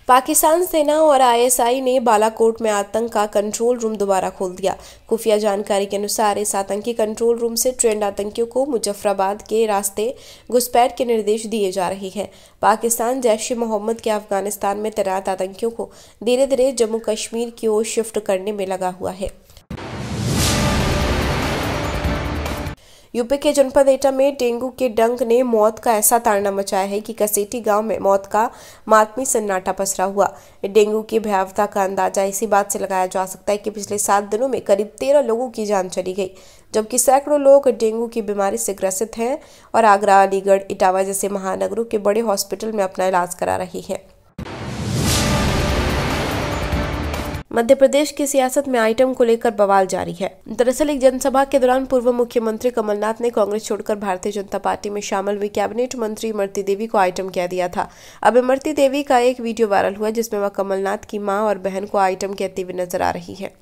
पाकिस्तान सेना और आईएसआई ने बालाकोट में आतंक का कंट्रोल रूम दोबारा खोल दिया। खुफिया जानकारी के अनुसार इस आतंकी कंट्रोल रूम से ट्रेंड आतंकियों को मुजफ्फराबाद के रास्ते घुसपैठ के निर्देश दिए जा रहे हैं। पाकिस्तान जैश-ए-मोहम्मद के अफगानिस्तान में तैनात आतंकियों को धीरे धीरे जम्मू कश्मीर की ओर शिफ्ट करने में लगा हुआ है। यूपी के जनपद एटा में डेंगू के डंक ने मौत का ऐसा तांडव मचाया है कि कसेटी गांव में मौत का मातमी सन्नाटा पसरा हुआ। डेंगू की भयावहता का अंदाजा इसी बात से लगाया जा सकता है कि पिछले 7 दिनों में करीब 13 लोगों की जान चली गई, जबकि सैकड़ों लोग डेंगू की बीमारी से ग्रसित हैं और आगरा, अलीगढ़, इटावा जैसे महानगरों के बड़े हॉस्पिटल में अपना इलाज करा रही हैं। मध्य प्रदेश की सियासत में आइटम को लेकर बवाल जारी है। दरअसल एक जनसभा के दौरान पूर्व मुख्यमंत्री कमलनाथ ने कांग्रेस छोड़कर भारतीय जनता पार्टी में शामिल हुई कैबिनेट मंत्री इमरती देवी को आइटम कह दिया था। अब इमरती देवी का एक वीडियो वायरल हुआ जिसमें वह कमलनाथ की मां और बहन को आइटम कहती हुई नजर आ रही है।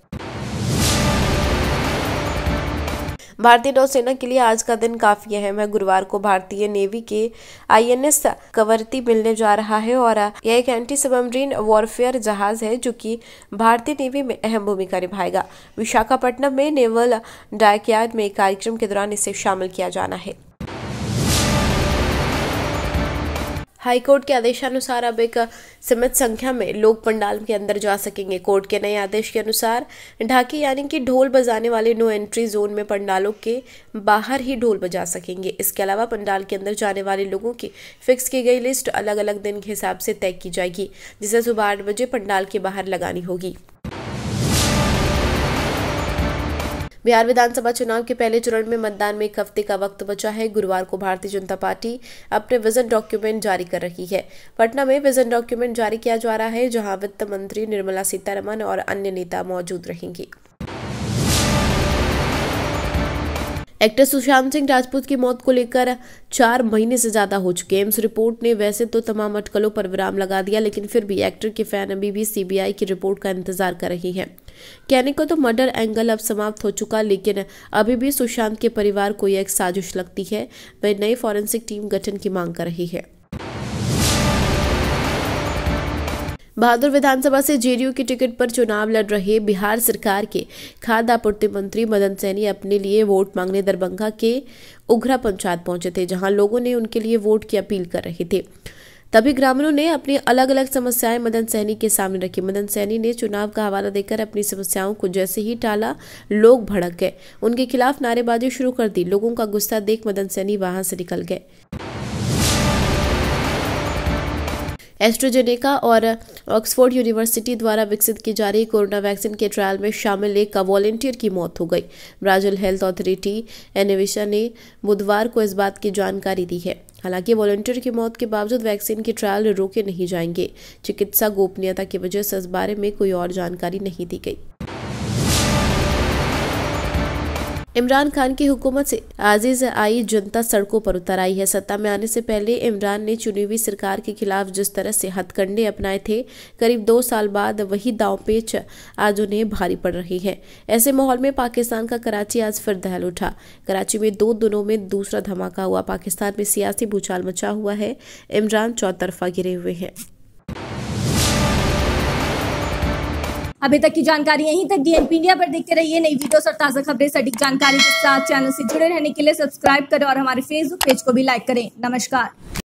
भारतीय नौसेना के लिए आज का दिन काफी अहम है। गुरुवार को भारतीय नेवी के आईएनएस कवरत्ती मिलने जा रहा है और यह एक एंटी सबमरीन वॉरफेयर जहाज है जो कि भारतीय नेवी में अहम भूमिका निभाएगा। विशाखापट्टनम में नेवल डॉकयार्ड में एक कार्यक्रम के दौरान इसे शामिल किया जाना है। हाईकोर्ट के आदेशानुसार अब एक सीमित संख्या में लोग पंडाल के अंदर जा सकेंगे। कोर्ट के नए आदेश के अनुसार ढाकी यानी कि ढोल बजाने वाले नो एंट्री जोन में पंडालों के बाहर ही ढोल बजा सकेंगे। इसके अलावा पंडाल के अंदर जाने वाले लोगों की फिक्स की गई लिस्ट अलग अलग दिन के हिसाब से तय की जाएगी, जिसे सुबह 8 बजे पंडाल के बाहर लगानी होगी। बिहार विधानसभा चुनाव के पहले चरण में मतदान में 1 हफ्ते का वक्त बचा है। गुरुवार को भारतीय जनता पार्टी अपने विजन डॉक्यूमेंट जारी कर रही है। पटना में विजन डॉक्यूमेंट जारी किया जा रहा है, जहां वित्त मंत्री निर्मला सीतारमण और अन्य नेता मौजूद रहेंगे। एक्टर सुशांत सिंह राजपूत की मौत को लेकर 4 महीने से ज्यादा हो चुके हैं। एम्स रिपोर्ट ने वैसे तो तमाम अटकलों पर विराम लगा दिया, लेकिन फिर भी एक्टर के फैन अभी भी सीबीआई की रिपोर्ट का इंतजार कर रही हैं। कहने को तो मर्डर एंगल अब समाप्त हो चुका, लेकिन अभी भी सुशांत के परिवार को यह एक साजिश लगती है। वह नई फॉरेंसिक टीम गठन की मांग कर रही है। बहादुर विधानसभा से जेडीयू की टिकट पर चुनाव लड़ रहे बिहार सरकार के खाद्य आपूर्ति मंत्री मदन सहनी अपने लिए वोट मांगने दरभंगा के उघरा पंचायत पहुंचे थे, जहां लोगों ने उनके लिए वोट की अपील कर रहे थे। तभी ग्रामीणों ने अपनी अलग अलग समस्याएं मदन सहनी के सामने रखी। मदन सहनी ने चुनाव का हवाला देकर अपनी समस्याओं को जैसे ही टाला, लोग भड़क गए, उनके खिलाफ नारेबाजी शुरू कर दी। लोगों का गुस्सा देख मदन सहनी वहां से निकल गए। एस्ट्राजेनेका और ऑक्सफोर्ड यूनिवर्सिटी द्वारा विकसित की जा रही कोरोना वैक्सीन के ट्रायल में शामिल एक वॉलंटियर की मौत हो गई। ब्राजील हेल्थ अथॉरिटी एनविशा ने बुधवार को इस बात की जानकारी दी है। हालांकि वॉलंटियर की मौत के बावजूद वैक्सीन के ट्रायल रोके नहीं जाएंगे। चिकित्सा गोपनीयता की वजह से इस बारे में कोई और जानकारी नहीं दी गई। इमरान खान की हुकूमत से आजीज आई जनता सड़कों पर उतर आई है। सत्ता में आने से पहले इमरान ने चुनी हुई सरकार के खिलाफ जिस तरह से हथकंडे अपनाए थे, करीब 2 साल बाद वही दांवपेच आज उन्हें भारी पड़ रही है। ऐसे माहौल में पाकिस्तान का कराची आज फिर दहल उठा। कराची में 2 दिनों में दूसरा धमाका हुआ। पाकिस्तान में सियासी भूचाल मचा हुआ है। इमरान चौतरफा गिरे हुए हैं। अभी तक की जानकारी यहीं तक। डीएनपी इंडिया पर देखते रहिए नई वीडियोस और ताज़ा खबरें सटीक जानकारी के साथ। चैनल से जुड़े रहने के लिए सब्सक्राइब करें और हमारे फेसबुक पेज को भी लाइक करें। नमस्कार।